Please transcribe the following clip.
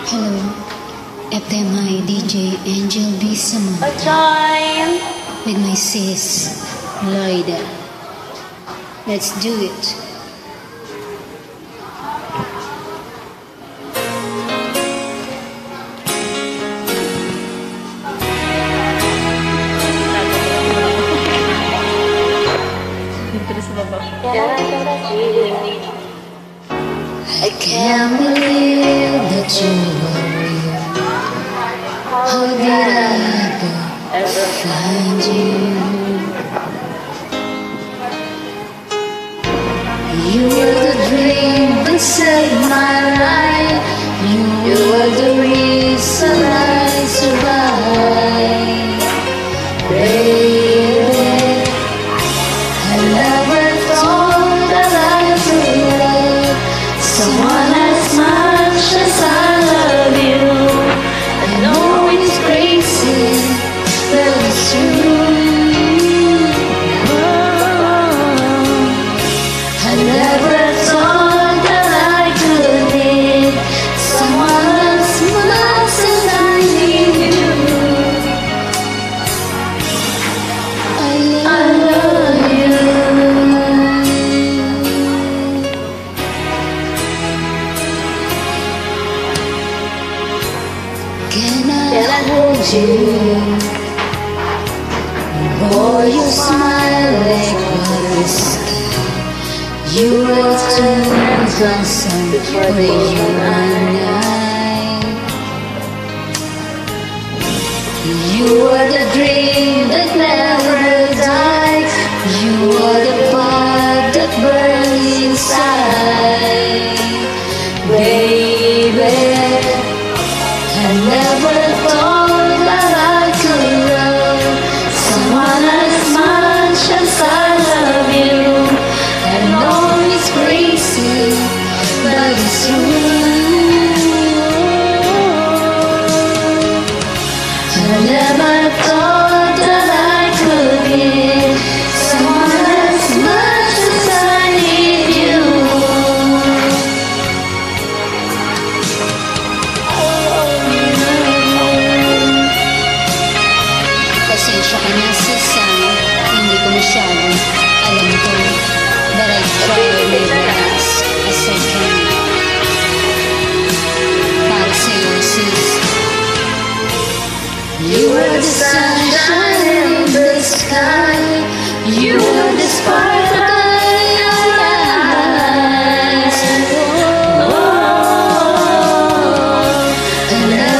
Hello, FMI DJ Angel B. Samad A time with my sis, Lloyda. Let's do it. I can't believe that you were real. How did I ever find you? You were the dream that saved my life. You were the reason I survived. Baby, I never thought that I could love someone as much as I love you. I know it's crazy, but it's true. I never thought that I could need someone as much as I need you. I love you. Can I hold you? Boy, you smile like butterscotch. You were too handsome for you and I. You were the dream that never died. You were the fire that burned inside. Baby, I never thought that I could love someone as much as I love you. I know it's crazy, but it's true. I never thought that I could be someone as much as I need you. Pasensya ka na sis, hindi ko masyadong alam to, but I try my best as I can. Para sa'yo sis, you were the sunshine in the sky. You were the spark that I realized. Oh, I